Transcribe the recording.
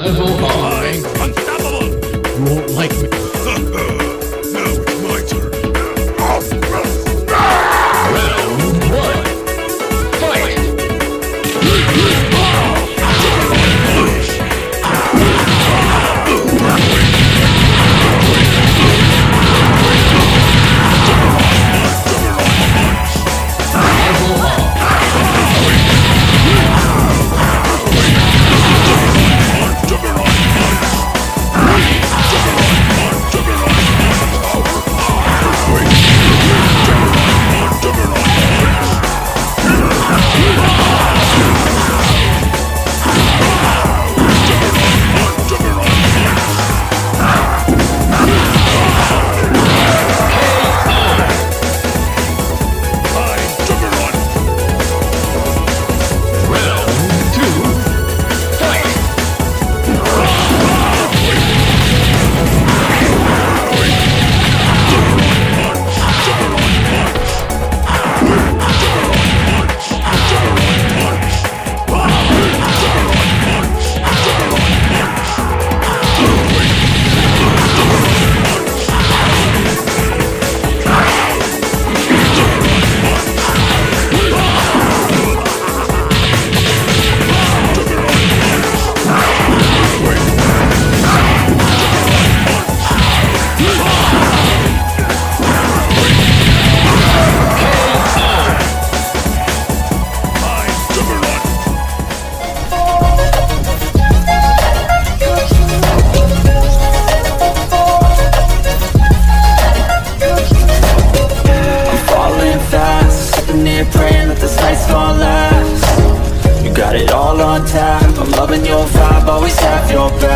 Level up. Unstoppable! You won't like me. Now it's my turn. Round 1. Fight! Praying that this night's gonna last. You got it all on tap. I'm loving your vibe, always have your back.